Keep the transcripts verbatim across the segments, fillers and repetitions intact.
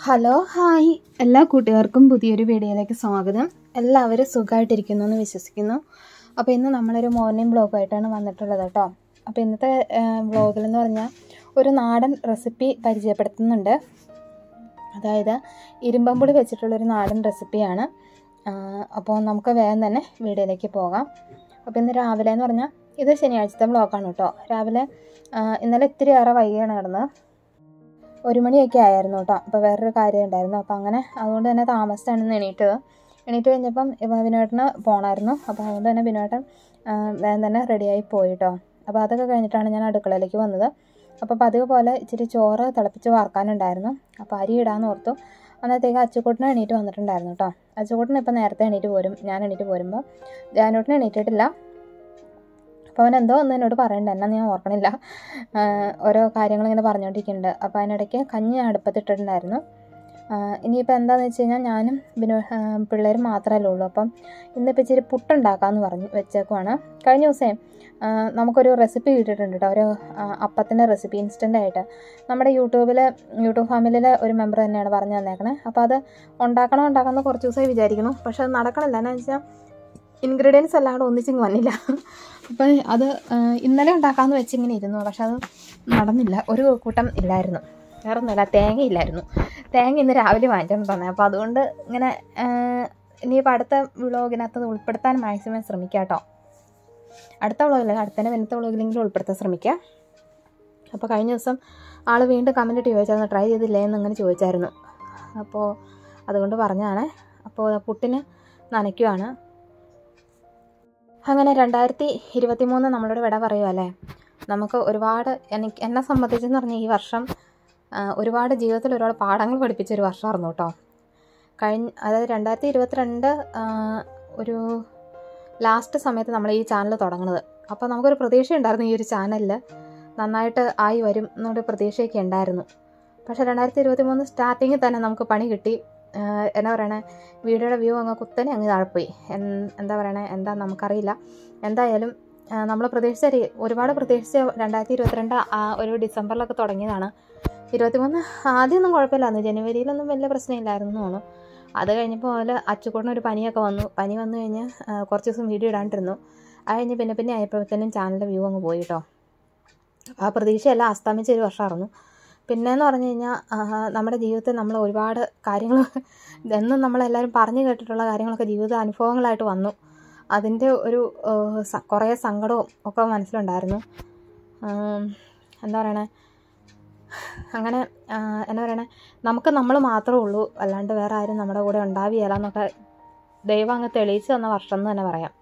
Hello hi എല്ലാ കൂട്ടുകാർക്കും പുതിയൊരു വീഡിയോയിലേക്ക് സ്വാഗതം. എല്ലാവരും സുഖമായിട്ടിരിക്കുന്നു എന്ന് വിശ്വസിക്കുന്നു. അപ്പോൾ ഇന്ന് നമ്മളൊരു മോർണിംഗ് വ്ളോഗായിട്ടാണ് വന്നിട്ടുള്ളത് കേട്ടോ. അപ്പോൾ ഇന്നത്തെ വ്ളോഗിലെന്ന് പറഞ്ഞാൽ ഒരു നാടൻ റെസിപ്പി പരിചയപ്പെടുത്തുന്നുണ്ട്. അതായത് ഇരുമ്പമ്പുളി വെച്ചിട്ടുള്ളൊരു നാടൻ റെസിപ്പിയാണ്. അപ്പോൾ നമുക്ക് വേഗം തന്നെ വീഡിയോയിലേക്ക് പോകാം. അപ്പോൾ ഇന്ന് രാവിലെ എന്ന് പറഞ്ഞാൽ ഇത് ശനിയാഴ്ചത്തെ വ്ളോഗാണ് കേട്ടോ. രാവിലെ ഇന്നലെ ഇത്തിരി ഏറെ വൈകിയാണ് കിടന്നത്, ഒരു മണിയൊക്കെ ആയിരുന്നു കേട്ടോ. അപ്പോൾ വേറൊരു കാര്യം ഉണ്ടായിരുന്നു. അപ്പോൾ അങ്ങനെ അതുകൊണ്ട് തന്നെ താമസിച്ചാണ് ഇന്ന് എണീറ്റത്. എണീറ്റ് കഴിഞ്ഞപ്പം ബിനോട്ടന് പോകണമായിരുന്നു. അപ്പോൾ അതുകൊണ്ട് തന്നെ ബിനോട്ടൻ വേഗം തന്നെ റെഡിയായി പോയി കേട്ടോ. അപ്പോൾ അതൊക്കെ കഴിഞ്ഞിട്ടാണ് ഞാൻ അടുക്കളയിലേക്ക് വന്നത്. അപ്പോൾ പതിവ് പോലെ ഇച്ചിരി ചോറ് തിളപ്പിച്ച് വാർക്കാനുണ്ടായിരുന്നു. അപ്പോൾ അരി ഇടാമെന്ന് ഓർത്തു. അന്നത്തേക്ക് അച്ചുകൂട്ടിന് എണീറ്റ് വന്നിട്ടുണ്ടായിരുന്നു കേട്ടോ. അച്ചുകൂട്ടിന് ഇപ്പോൾ നേരത്തെ എണീറ്റ് പോരും. ഞാൻ എണീറ്റ് പോരുമ്പോൾ ജാനൂട്ടിന് എണീറ്റിട്ടില്ല. അപ്പോൾ അവൻ എന്തോ ഒന്ന് എന്നോട് പറയണ്ട, എന്നാ ഞാൻ ഓർക്കണില്ല. ഓരോ കാര്യങ്ങളിങ്ങനെ പറഞ്ഞുകൊണ്ടിരിക്കുന്നുണ്ട്. അപ്പോൾ അതിനിടയ്ക്ക് കഞ്ഞി അടുപ്പത്തിട്ടിട്ടുണ്ടായിരുന്നു. ഇനിയിപ്പോൾ എന്താണെന്ന് വെച്ച് കഴിഞ്ഞാൽ ഞാനും ബിനോ പിള്ളേരും മാത്രമല്ലേ ഉള്ളൂ. അപ്പം ഇന്നിപ്പോൾ ഇച്ചിരി പുട്ടുണ്ടാക്കാമെന്ന് പറഞ്ഞ് വെച്ചേക്കുവാണ്. കഴിഞ്ഞ ദിവസമേ നമുക്കൊരു റെസിപ്പി കിട്ടിയിട്ടുണ്ട് കേട്ടോ, ഒരു അപ്പത്തിൻ്റെ റെസിപ്പി ഇൻസ്റ്റൻ്റായിട്ട്. നമ്മുടെ യൂട്യൂബിൽ യൂട്യൂബ് ഫാമിലിയിലെ ഒരു മെമ്പർ തന്നെയാണ് പറഞ്ഞു തന്നേക്കണേ. അപ്പോൾ അത് ഉണ്ടാക്കണം ഉണ്ടാക്കണമെന്ന് കുറച്ച് ദിവസമായി വിചാരിക്കുന്നു. പക്ഷെ അത് നടക്കണില്ല. എന്നാന്ന് വെച്ചാൽ ഇൻഗ്രീഡിയൻസ് എല്ലാം കൂടെ ഒന്നിച്ചിങ്ങ് വന്നില്ല. അപ്പം അത് ഇന്നലെ ഉണ്ടാക്കാമെന്ന് വെച്ചിങ്ങനെ ഇരുന്നു. പക്ഷെ അത് നടന്നില്ല. ഒരു കൂട്ടം ഇല്ലായിരുന്നു, വേറെ ഒന്നുമില്ല, തേങ്ങ ഇല്ലായിരുന്നു. തേങ്ങ ഇന്ന് രാവിലെ വാങ്ങിച്ചോണ്ട് തന്നെ. അപ്പോൾ അതുകൊണ്ട് ഇങ്ങനെ ഇനിയിപ്പോൾ അടുത്ത വ്ളോഗിനകത്ത് അത് ഉൾപ്പെടുത്താൻ മാക്സിമം ശ്രമിക്കാം കേട്ടോ. അടുത്ത വ്ളോഗില്ല, അടുത്തന്നെ പിന്നത്തെ വ്ളോഗിലെങ്കിലും ഉൾപ്പെടുത്താൻ ശ്രമിക്കാം. അപ്പോൾ കഴിഞ്ഞ ദിവസം ആൾ വീണ്ടും കമൻറ്റ് ഇട്ട് ചോദിച്ചായിരുന്നു, ട്രൈ ചെയ്തില്ലേ എന്നിങ്ങനെ ചോദിച്ചായിരുന്നു. അപ്പോൾ അതുകൊണ്ട് പറഞ്ഞതാണ്. അപ്പോൾ പുട്ടിന് നനയ്ക്കുവാണ്. അങ്ങനെ രണ്ടായിരത്തി ഇരുപത്തി മൂന്ന് നമ്മളോട് വിട പറയുമല്ലേ. നമുക്ക് ഒരുപാട്, എനിക്ക് എന്നെ സംബന്ധിച്ചെന്ന് പറഞ്ഞാൽ ഈ വർഷം ഒരുപാട് ജീവിതത്തിൽ ഒരുപാട് പാഠങ്ങൾ പഠിപ്പിച്ചൊരു വർഷമായിരുന്നു കേട്ടോ. കഴിഞ്ഞ അതായത് രണ്ടായിരത്തി ഇരുപത്തിരണ്ട് ഒരു ലാസ്റ്റ് സമയത്ത് നമ്മൾ ഈ ചാനൽ തുടങ്ങുന്നത്. അപ്പോൾ നമുക്കൊരു പ്രതീക്ഷ ഉണ്ടായിരുന്നു, ഈ ഒരു ചാനലിൽ നന്നായിട്ട് ആയി വരും എന്നൊരു പ്രതീക്ഷയൊക്കെ ഉണ്ടായിരുന്നു. പക്ഷേ രണ്ടായിരത്തി ഇരുപത്തി മൂന്ന് സ്റ്റാർട്ടിങ്ങിൽ തന്നെ നമുക്ക് പണി കിട്ടി. എന്നാ പറയണേ, വീഡിയോയുടെ വ്യൂ അങ്ങ് കുത്തനെ അങ്ങ് താഴെപ്പോയി. എന്താ പറയണേ, എന്താ നമുക്കറിയില്ല. എന്തായാലും നമ്മൾ പ്രതീക്ഷിച്ച ഒരുപാട് പ്രതീക്ഷിച്ച രണ്ടായിരത്തി ഇരുപത്തിരണ്ട് ആ ഒരു ഡിസംബറിലൊക്കെ തുടങ്ങിയതാണ്. ഇരുപത്തി മൂന്ന് ആദ്യമൊന്നും കുഴപ്പമില്ലായിരുന്നു, ജനുവരിയിലൊന്നും വലിയ പ്രശ്നമില്ലായിരുന്നു തോന്നുന്നു. അത് കഴിഞ്ഞപ്പോൾ പോലെ അച്ചുകൂടിനൊരു പനിയൊക്കെ വന്നു. പനി വന്നു കഴിഞ്ഞ് കുറച്ച് ദിവസം വീഡിയോ ഇടാണ്ടിരുന്നു. അത് കഴിഞ്ഞ് പിന്നെ പിന്നെ ആയപ്പോഴത്തേനും ചാനലിൻ്റെ വ്യൂ അങ്ങ് പോയി കേട്ടോ. ആ പ്രതീക്ഷയെല്ലാം അസ്തമിച്ച ഒരു വർഷമായിരുന്നു. പിന്നെയെന്ന് പറഞ്ഞു കഴിഞ്ഞാൽ നമ്മുടെ ജീവിതത്തിൽ നമ്മൾ ഒരുപാട് കാര്യങ്ങൾ എന്നും നമ്മളെല്ലാവരും പറഞ്ഞു കേട്ടിട്ടുള്ള കാര്യങ്ങളൊക്കെ ജീവിത അനുഭവങ്ങളായിട്ട് വന്നു. അതിൻ്റെ ഒരു കുറേ സങ്കടവും ഒക്കെ മനസ്സിലുണ്ടായിരുന്നു. എന്താ പറയണേ, അങ്ങനെ എന്താ പറയണേ, നമുക്ക് നമ്മൾ മാത്രമേ ഉള്ളൂ, അല്ലാണ്ട് വേറെ ആരും നമ്മുടെ കൂടെ ഉണ്ടാവുകയില്ല എന്നൊക്കെ ദൈവം അങ്ങ് തെളിയിച്ച് തന്ന വർഷം എന്ന് തന്നെ പറയാം.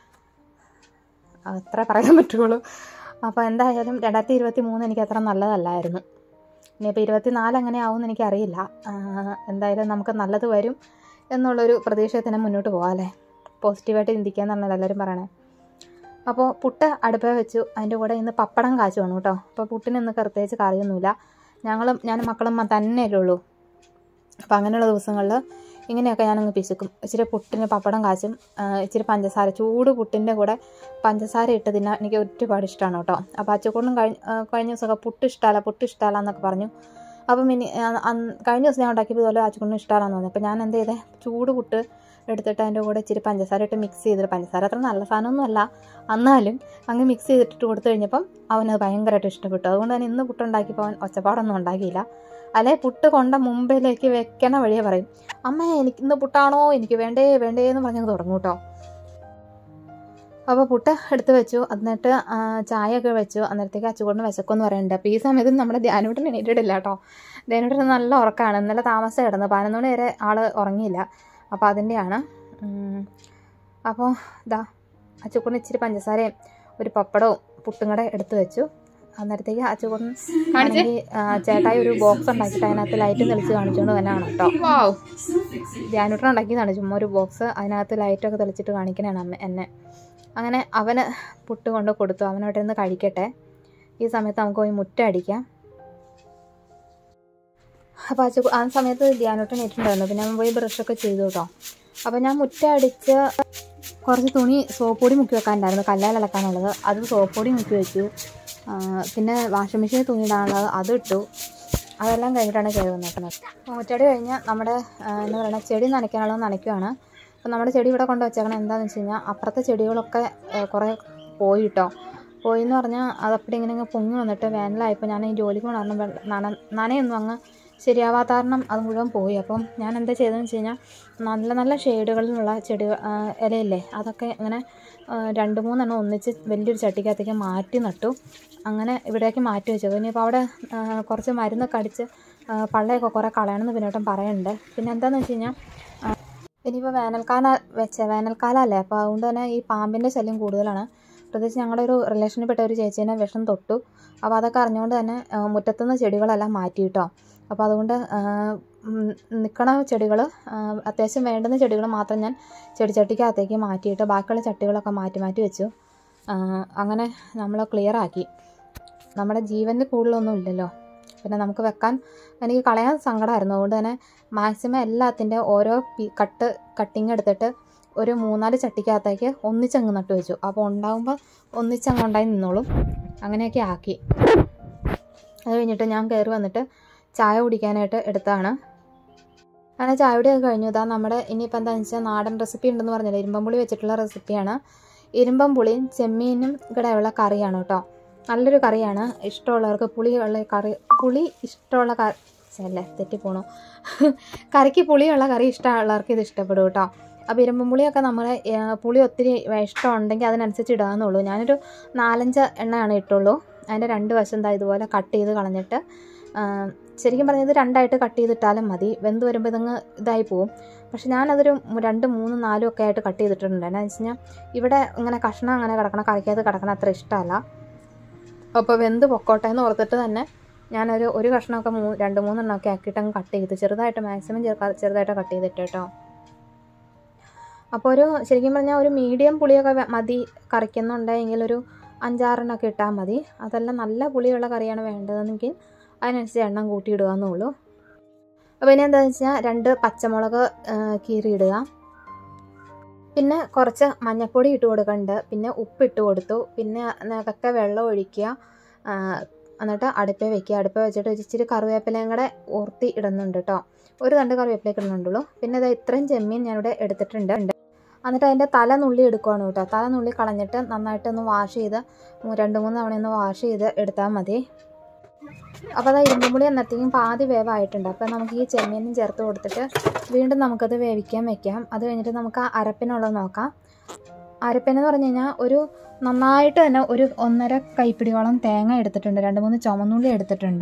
അത്ര പറയാൻ പറ്റുള്ളൂ. അപ്പോൾ എന്തായാലും രണ്ടായിരത്തി ഇരുപത്തി മൂന്ന് എനിക്ക് അത്ര നല്ലതല്ലായിരുന്നു. ഇനിയിപ്പോൾ ഇരുപത്തി നാല് എങ്ങനെ ആവുമെന്ന് എനിക്കറിയില്ല. എന്തായാലും നമുക്ക് നല്ലത് വരും എന്നുള്ളൊരു പ്രതീക്ഷയിൽ തന്നെ മുന്നോട്ട് പോകാം അല്ലേ. പോസിറ്റീവായിട്ട് ചിന്തിക്കുക എന്ന് പറഞ്ഞാൽ എല്ലാവരും പറയണേ. അപ്പോൾ പുട്ട് അടുപ്പേ വെച്ചു. അതിൻ്റെ കൂടെ ഇന്ന് പപ്പടം കാച്ചു വേണം കേട്ടോ. അപ്പോൾ പുട്ടിന് ഇന്ന് പ്രത്യേകിച്ച് കറിയൊന്നുമില്ല. ഞങ്ങളും ഞാനും മക്കളും തന്നെയല്ലേ ഉള്ളൂ. അപ്പോൾ അങ്ങനെയുള്ള ദിവസങ്ങളിൽ ഇങ്ങനെയൊക്കെ ഞാനങ്ങ് പിശുക്കും. ഇച്ചിരി പുട്ടിന് പപ്പടം കാച്ചും, ഇച്ചിരി പഞ്ചസാര, ചൂട് പുട്ടിൻ്റെ കൂടെ പഞ്ചസാര ഇട്ട് തിന്നാൻ എനിക്ക് ഒരുപാട് ഇഷ്ടമാണ് കേട്ടോ. അപ്പോൾ അച്ചുകൂടും കഴിഞ്ഞ കഴിഞ്ഞ ദിവസമൊക്കെ പുട്ട് ഇഷ്ടമല്ല പുട്ട് ഇഷ്ടമല്ല എന്നൊക്കെ പറഞ്ഞു. അപ്പം ഇനി കഴിഞ്ഞ ദിവസം ഞാൻ ഉണ്ടാക്കിയപ്പോൾ ഇതുപോലെ അച്ചുകൂടിന് ഇഷ്ടമാണെന്ന് തോന്നി. അപ്പോൾ ഞാൻ എന്ത് ചെയ്തേ, ചൂട് പുട്ട് എടുത്തിട്ട് അതിൻ്റെ കൂടെ ഇച്ചിരി പഞ്ചസാര ഇട്ട് മിക്സ് ചെയ്തിട്ട്, പഞ്ചസാര അത്ര നല്ല സാധനമൊന്നും അല്ല എന്നാലും അങ്ങ് മിക്സ് ചെയ്തിട്ട് കൊടുത്തു കഴിഞ്ഞപ്പം അവനത് ഭയങ്കരമായിട്ട് ഇഷ്ടപ്പെട്ടു. അതുകൊണ്ട് തന്നെ ഇന്ന് പുട്ടുണ്ടാക്കിയപ്പോൾ അവൻ ഒച്ചപ്പാടൊന്നും ഉണ്ടാക്കിയില്ല. അല്ലെ പുട്ട് കൊണ്ട മുമ്പിലേക്ക് വെക്കണ വഴിയെ പറയും, അമ്മ എനിക്ക് ഇന്ന് പുട്ടാണോ, എനിക്ക് വേണ്ടേ വേണ്ടേ എന്ന് പറഞ്ഞ് തുടങ്ങും കേട്ടോ. അപ്പോൾ പുട്ട് എടുത്ത് വെച്ചു. എന്നിട്ട് ചായയൊക്കെ വെച്ചു. അന്നേരത്തേക്ക് അച്ചുകൂടിന് വിശക്കുമെന്ന് പറയുന്നുണ്ട്. അപ്പോൾ ഈ സമയത്ത് നമ്മുടെ ധ്യാനൂട്ടൻ എണീറ്റിട്ടില്ല കേട്ടോ. ധ്യാനൂട്ടൻ നല്ല ഉറക്കമാണ്. ഇന്നലെ താമസം കിടന്നു, പതിനൊന്ന് മണി വരെ ആൾ ഉറങ്ങിയില്ല. അപ്പോൾ അതിൻ്റെയാണ്. അപ്പോൾ ഇതാ അച്ചുകൂടിന് ഇച്ചിരി പഞ്ചസാരയും ഒരു പപ്പടവും പുട്ടും കൂടെ എടുത്ത് വെച്ചു. അന്നേരത്തേക്ക് അച്ചുകൂടൻ ആണെങ്കിൽ ചേട്ടായി ഒരു ബോക്സ് ഉണ്ടാക്കിയിട്ട് അതിനകത്ത് ലൈറ്റ് തെളിച്ച് കാണിച്ചുകൊണ്ട് തന്നെയാണ് കേട്ടോ. ധ്യാനൂട്ടൻ ഉണ്ടാക്കിയതാണ് ചുമ്മാ ഒരു ബോക്സ്, അതിനകത്ത് ലൈറ്റൊക്കെ തെളിച്ചിട്ട് കാണിക്കണതാണ് അമ്മ എന്നെ. അങ്ങനെ അവന് പുട്ട് കൊണ്ട് കൊടുത്തു. അവനോട്ട് ഇരുന്ന് കഴിക്കട്ടെ. ഈ സമയത്ത് നമുക്ക് പോയി മുറ്റ അടിക്കാം. അപ്പോൾ അച്ചു ആ സമയത്ത് ധ്യാനൂട്ടൻ ഇട്ടുണ്ടായിരുന്നു. പിന്നെ അവൻ പോയി ബ്രഷൊക്കെ ചെയ്തു കേട്ടോ. അപ്പോൾ ഞാൻ മുറ്റ അടിച്ച് കുറച്ച് തുണി സോപ്പ് പൊടി മുക്കി വെക്കാനുണ്ടായിരുന്നു, കല്ലാലക്കാനുള്ളത്. അത് സോപ്പ് പൊടി മുക്കി വെച്ചു. പിന്നെ വാഷിംഗ് മെഷീനിൽ തുണിയിടാനുള്ളത് അതിട്ടു. അതെല്ലാം കഴിഞ്ഞിട്ടാണ് കയറി വന്നിട്ടുള്ളത്. മുറ്റടി കഴിഞ്ഞാൽ നമ്മുടെ എന്താ പറയുക ചെടി നനയ്ക്കാനുള്ളത് നനയ്ക്കുകയാണ്. അപ്പോൾ നമ്മുടെ ചെടി ഇവിടെ കൊണ്ട് വെച്ചേക്കണം. എന്താണെന്ന് വെച്ച് കഴിഞ്ഞാൽ അപ്പുറത്തെ ചെടികളൊക്കെ കുറേ പോയി കേട്ടോ. പോയി എന്ന് പറഞ്ഞാൽ അതപ്പടി ഇങ്ങനെ ഇങ്ങനെ പൊങ്ങി വന്നിട്ട് വേനലായപ്പോൾ ഞാൻ ഈ ജോലിക്ക് കാരണം നന നനയൊന്നും അങ്ങ് ശരിയാവാത്ത കാരണം അത് മുഴുവൻ പോയി. അപ്പം ഞാൻ എന്താ ചെയ്തതെന്ന് വെച്ച് കഴിഞ്ഞാൽ നല്ല നല്ല ഷെയ്ഡുകളിലുള്ള ചെടി ഇലയില്ലേ അതൊക്കെ ഇങ്ങനെ രണ്ട് മൂന്നെണ്ണം ഒന്നിച്ച് വലിയൊരു ചട്ടിക്കകത്തേക്ക് മാറ്റി നട്ടു. അങ്ങനെ ഇവിടേക്ക് മാറ്റി വെച്ചു. ഇനിയിപ്പോൾ അവിടെ കുറച്ച് മരുന്നൊക്കെ അടിച്ച് പള്ളയൊക്കെ കുറേ കളയണമെന്ന് പിന്നോട്ടും പറയുന്നുണ്ട്. പിന്നെ എന്താണെന്ന് വെച്ച് കഴിഞ്ഞാൽ ഇനിയിപ്പോൾ വേനൽക്കാലം വെച്ച വേനൽക്കാലമല്ലേ, അപ്പോൾ അതുകൊണ്ട് തന്നെ ഈ പാമ്പിൻ്റെ ശല്യം കൂടുതലാണ്. പ്രത്യേകിച്ച് ഞങ്ങളുടെ ഒരു റിലേഷനിൽപ്പെട്ട ഒരു ചേച്ചീനെ വിഷം തൊട്ടു. അപ്പോൾ അതൊക്കെ അറിഞ്ഞുകൊണ്ട് തന്നെ മുറ്റത്തുനിന്ന് ചെടികളെല്ലാം മാറ്റി കേട്ടോ. അപ്പോൾ അതുകൊണ്ട് നിൽക്കണ ചെടികൾ അത്യാവശ്യം വേണ്ടുന്ന ചെടികൾ മാത്രം ഞാൻ ചെടിച്ചട്ടിക്കകത്തേക്ക് മാറ്റിയിട്ട് ബാക്കിയുള്ള ചട്ടികളൊക്കെ മാറ്റി മാറ്റി വെച്ചു. അങ്ങനെ നമ്മൾ ക്ലിയർ ആക്കി. നമ്മുടെ ജീവനിൽ കൂടുതലൊന്നും ഇല്ലല്ലോ, പിന്നെ നമുക്ക് വെക്കാൻ എനിക്ക് കളയാൻ സങ്കടമായിരുന്നു. അതുകൊണ്ട് തന്നെ മാക്സിമം എല്ലാത്തിൻ്റെ ഓരോ കട്ട് കട്ടിങ് എടുത്തിട്ട് ഒരു മൂന്നാല് ചട്ടിക്കകത്തേക്ക് ഒന്നിച്ചങ്ങ് നട്ടു വെച്ചു. അപ്പോൾ ഉണ്ടാകുമ്പോൾ ഒന്നിച്ചങ്ങ് ഉണ്ടായി നിന്നോളും. അങ്ങനെയൊക്കെ ആക്കി. അത് കഴിഞ്ഞിട്ട് ഞാൻ കയറി വന്നിട്ട് ചായ കുടിക്കാനായിട്ട് എടുത്താണ്. അങ്ങനെ ചായ കുടിയൊക്കെ കഴിഞ്ഞു. ഇതാ നമ്മുടെ ഇനിയിപ്പോൾ എന്താണെന്ന് വെച്ചാൽ നാടൻ റെസിപ്പി ഉണ്ടെന്ന് പറഞ്ഞില്ലേ, ഇരുമ്പം പുളി വെച്ചിട്ടുള്ള റെസിപ്പിയാണ്. ഇരുമ്പം പുളിയും ചെമ്മീനും കൂടെയുള്ള കറിയാണ് കേട്ടോ. നല്ലൊരു കറിയാണ്. ഇഷ്ടമുള്ളവർക്ക് പുളിയുള്ള കറി പുളി ഇഷ്ടമുള്ള കറി അല്ലേ തെറ്റിപ്പോണു കറിക്ക് പുളിയുള്ള കറി ഇഷ്ടമുള്ളവർക്ക് ഇത് ഇഷ്ടപ്പെടും കേട്ടോ. അപ്പോൾ ഇരുമ്പം പുളിയൊക്കെ നമ്മൾ പുളി ഒത്തിരി ഇഷ്ടമുണ്ടെങ്കിൽ അതിനനുസരിച്ച് ഇടാമെന്നുള്ളൂ. ഞാനൊരു നാലഞ്ച് എണ്ണയാണ് ഇട്ടുള്ളൂ. അതിൻ്റെ രണ്ട് വശം എന്താ ഇതുപോലെ കട്ട് ചെയ്ത് കളഞ്ഞിട്ട്, ശരിക്കും പറഞ്ഞത് രണ്ടായിട്ട് കട്ട് ചെയ്തിട്ടാലും മതി. വെന്ത് വരുമ്പോൾ ഇതങ്ങ് ഇതായി പോവും. പക്ഷെ ഞാനതൊരു രണ്ട് മൂന്ന് നാലും ഒക്കെ ആയിട്ട് കട്ട് ചെയ്തിട്ടുണ്ട്. എന്താണെന്ന് വെച്ച് കഴിഞ്ഞാൽ ഇവിടെ ഇങ്ങനെ കഷ്ണം അങ്ങനെ കിടക്കണം, കറിക്കകത്ത് കിടക്കണം അത്ര ഇഷ്ടമല്ല. അപ്പോൾ വെന്ത് പൊക്കോട്ടെ എന്ന് ഓർത്തിട്ട് തന്നെ ഞാനൊരു ഒരു കഷ്ണമൊക്കെ മൂ രണ്ട് മൂന്നെണ്ണമൊക്കെ ആക്കിയിട്ട് അങ്ങ് കട്ട് ചെയ്ത് ചെറുതായിട്ട് മാക്സിമം ചെറുതാ ചെറുതായിട്ട് കട്ട് ചെയ്തിട്ട് കേട്ടോ. അപ്പോൾ ഒരു ശരിക്കും പറഞ്ഞാൽ ഒരു മീഡിയം പുളിയൊക്കെ മതി കറിക്കുന്നുണ്ടെങ്കിൽ ഒരു അഞ്ചാറെണ്ണമൊക്കെ ഇട്ടാൽ മതി. അതെല്ലാം നല്ല പുളിയുള്ള കറിയാണ് വേണ്ടതെങ്കിൽ അതിനനുസരിച്ച് എണ്ണം കൂട്ടിയിടുക എന്നുള്ളൂ. അപ്പോൾ ഇനി എന്താണെന്ന് വെച്ചാൽ രണ്ട് പച്ചമുളക് കീറിയിടുക, പിന്നെ കുറച്ച് മഞ്ഞൾപ്പൊടി ഇട്ട് കൊടുക്കുന്നുണ്ട്, പിന്നെ ഉപ്പിട്ട് കൊടുത്തു, പിന്നെ അതൊക്കെ വെള്ളം ഒഴിക്കുക, എന്നിട്ട് അടുപ്പേ വെക്കുക. അടുപ്പേ വെച്ചിട്ട് ഇച്ചിരി കറിവേപ്പിലയും കൂടെ ഊർത്തി ഇടുന്നുണ്ട് കേട്ടോ. ഒരു രണ്ട് കറിവേപ്പിലേക്ക് ഇടുന്നുണ്ടുള്ളൂ. പിന്നെ ഇത് ഇത്രയും ചെമ്മീൻ ഞാനിവിടെ എടുത്തിട്ടുണ്ട്. എന്നിട്ട് അതിൻ്റെ തല നുള്ളി എടുക്കുകയാണ് കേട്ടോ. തല നുള്ളി കളഞ്ഞിട്ട് നന്നായിട്ടൊന്ന് വാഷ് ചെയ്ത് രണ്ട് മൂന്ന് തവണയൊന്ന് വാഷ് ചെയ്ത് എടുത്താൽ മതി. അപ്പോൾ അത് ഇരുമ്പുളി എന്നത്തേക്കും പാതി വേവായിട്ടുണ്ട്. അപ്പോൾ നമുക്ക് ഈ ചെമ്മീനും ചേർത്ത് കൊടുത്തിട്ട് വീണ്ടും നമുക്കത് വേവിക്കാൻ വെക്കാം. അത് കഴിഞ്ഞിട്ട് നമുക്ക് അരപ്പിനുള്ളത് നോക്കാം. അരപ്പിനെന്ന് പറഞ്ഞു കഴിഞ്ഞാൽ ഒരു നന്നായിട്ട് തന്നെ ഒരു ഒന്നര കൈപ്പിടിയോളം തേങ്ങ എടുത്തിട്ടുണ്ട്, രണ്ട് മൂന്ന് ചുമന്നുള്ളി എടുത്തിട്ടുണ്ട്.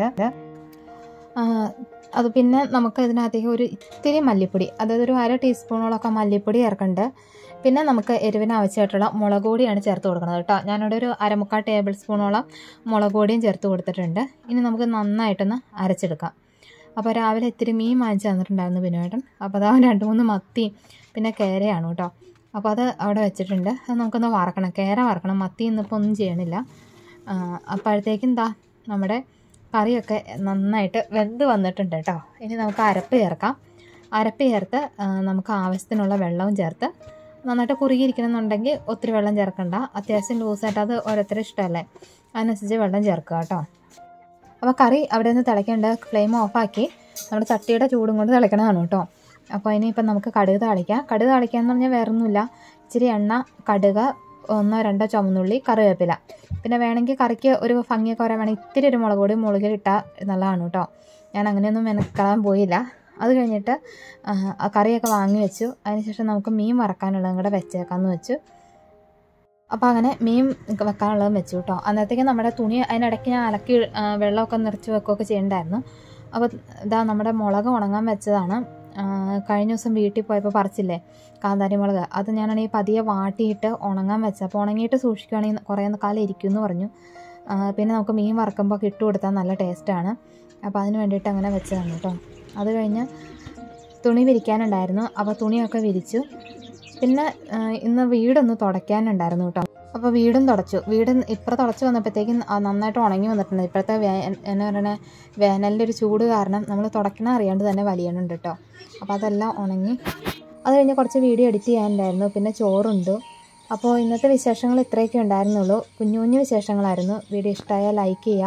അത് പിന്നെ നമുക്ക് ഇതിനകത്തേക്ക് ഒരു ഇത്തിരി മല്ലിപ്പൊടി, അതായത് ഒരു അര ടീസ്പൂണോളൊക്കെ മല്ലിപ്പൊടി ചേർക്കുന്നുണ്ട്. പിന്നെ നമുക്ക് എരിവിന് ആവശ്യമായിട്ടുള്ള മുളക് പൊടിയാണ് ചേർത്ത് കൊടുക്കുന്നത് കേട്ടോ. ഞാനിവിടെ ഒരു അരമുക്കാൽ ടേബിൾ സ്പൂണോളം മുളക് പൊടിയും ചേർത്ത് കൊടുത്തിട്ടുണ്ട്. ഇനി നമുക്ക് നന്നായിട്ടൊന്ന് അരച്ചെടുക്കാം. അപ്പോൾ രാവിലെ ഇത്തിരി മീൻ വാങ്ങിച്ച് തന്നിട്ടുണ്ടായിരുന്നു ബിനുവേട്ടൻ. അപ്പോൾ അതാ രണ്ട് മൂന്ന് മത്തി പിന്നെ കേരയാണ് കേട്ടോ. അപ്പോൾ അത് അവിടെ വെച്ചിട്ടുണ്ട്. അത് നമുക്കൊന്ന് വറക്കണം, കേര വറക്കണം. മത്തി ഇന്നിപ്പോൾ ഒന്നും ചെയ്യണില്ല. അപ്പോഴത്തേക്കും എന്താ നമ്മുടെ കറിയൊക്കെ നന്നായിട്ട് വെന്ത് വന്നിട്ടുണ്ട് കേട്ടോ. ഇനി നമുക്ക് അരപ്പ് ചേർക്കാം. അരപ്പ് ചേർത്ത് നമുക്ക് ആവശ്യത്തിനുള്ള വെള്ളവും ചേർത്ത് നന്നായിട്ട് കുറുകിയിരിക്കണമെന്നുണ്ടെങ്കിൽ ഒത്തിരി വെള്ളം ചേർക്കണ്ട. അത്യാവശ്യം ലൂസായിട്ട് അത് ഓരോരുത്തരും ഇഷ്ടമല്ലേ, അതിനനുസരിച്ച് വെള്ളം ചേർക്കുക കേട്ടോ. അപ്പോൾ കറി അവിടെ നിന്ന് തിളയ്ക്കേണ്ട ഫ്ലെയിം ഓഫാക്കി നമ്മുടെ ചട്ടിയുടെ ചൂടും കൊണ്ട് തിളയ്ക്കണതാണ് കേട്ടോ. അപ്പോൾ ഇനിയിപ്പം നമുക്ക് കടുക് താളിക്കാം. കടുക് താളിക്കുക എന്ന് പറഞ്ഞാൽ വേറൊന്നുമില്ല, ഇച്ചിരി എണ്ണ, കടുക്, ഒന്നോ രണ്ടോ ചുമന്നുള്ളി, കറിവേപ്പില. പിന്നെ വേണമെങ്കിൽ കറിക്ക് ഒരു ഭംഗിയൊക്കെ വരാൻ വേണമെങ്കിൽ ഇത്തിരി ഒരു മുളക് പൊടി മുളകിൽ ഇട്ടാൽ നല്ലതാണ് കേട്ടോ. ഞാൻ അങ്ങനെയൊന്നും മെനക്കളാൻ പോയില്ല. അത് കഴിഞ്ഞിട്ട് കറിയൊക്കെ വാങ്ങി വെച്ചു. അതിനുശേഷം നമുക്ക് മീൻ വറക്കാനുള്ളതും കൂടെ വെച്ചേക്കാമെന്ന് വെച്ചു. അപ്പോൾ അങ്ങനെ മീൻ വെക്കാനുള്ളതും വെച്ചു കേട്ടോ. അന്നേരത്തേക്ക് നമ്മുടെ തുണി അതിനിടയ്ക്ക് ഞാൻ അലക്കി വെള്ളമൊക്കെ നിറച്ച് വെക്കുകയൊക്കെ ചെയ്യണ്ടായിരുന്നു. അപ്പോൾ ഇതാ നമ്മുടെ മുളക് ഉണങ്ങാൻ വെച്ചതാണ്. കഴിഞ്ഞ ദിവസം വീട്ടിൽ പോയപ്പോൾ പറിച്ചില്ലേ കാന്താരി മുളക്, അത് ഞാനാണെങ്കിൽ പതിയെ വാട്ടിയിട്ട് ഉണങ്ങാൻ വെച്ചത്. അപ്പോൾ ഉണങ്ങിയിട്ട് സൂക്ഷിക്കുകയാണെങ്കിൽ കുറേ കാലം ഇരിക്കും എന്ന് പറഞ്ഞു. പിന്നെ നമുക്ക് മീൻ വറക്കുമ്പോൾ ഇട്ട് കൊടുത്താൽ നല്ല ടേസ്റ്റാണ്. അപ്പോൾ അതിന് വേണ്ടിയിട്ട് അങ്ങനെ വെച്ചതാണ് കേട്ടോ. അത് കഴിഞ്ഞ് തുണി വിരിക്കാനുണ്ടായിരുന്നു. അപ്പോൾ തുണിയൊക്കെ വിരിച്ചു. പിന്നെ ഇന്ന് വീടൊന്ന് തുടയ്ക്കാനുണ്ടായിരുന്നു കേട്ടോ. അപ്പോൾ വീടും തുടച്ചു. വീട് ഇപ്പുറം തുടച്ച് വന്നപ്പോഴത്തേക്കും നന്നായിട്ട് ഉണങ്ങി വന്നിട്ടുണ്ട്. ഇപ്പോഴത്തെ വേ എന്നാ പറയണേ വേനലിൻ്റെ ഒരു ചൂട് കാരണം നമ്മൾ തുടയ്ക്കണ അറിയാണ്ട് തന്നെ വലിയണുണ്ട് കേട്ടോ. അപ്പോൾ അതെല്ലാം ഉണങ്ങി. അത് കഴിഞ്ഞ് കുറച്ച് വീഡിയോ എഡിറ്റ് ചെയ്യാനുണ്ടായിരുന്നു. പിന്നെ ചോറുണ്ട്. അപ്പോൾ ഇന്നത്തെ വിശേഷങ്ങൾ ഇത്രയൊക്കെ ഉണ്ടായിരുന്നുള്ളൂ. കുഞ്ഞു കുഞ്ഞു വിശേഷങ്ങളായിരുന്നു. വീഡിയോ ഇഷ്ടമായാൽ ലൈക്ക് ചെയ്യുക,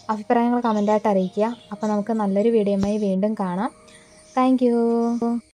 അഭിപ്രായങ്ങൾ കമൻറ്റായിട്ട് അറിയിക്കുക. അപ്പോൾ നമുക്ക് നല്ലൊരു വീഡിയോയുമായി വീണ്ടും കാണാം. താങ്ക്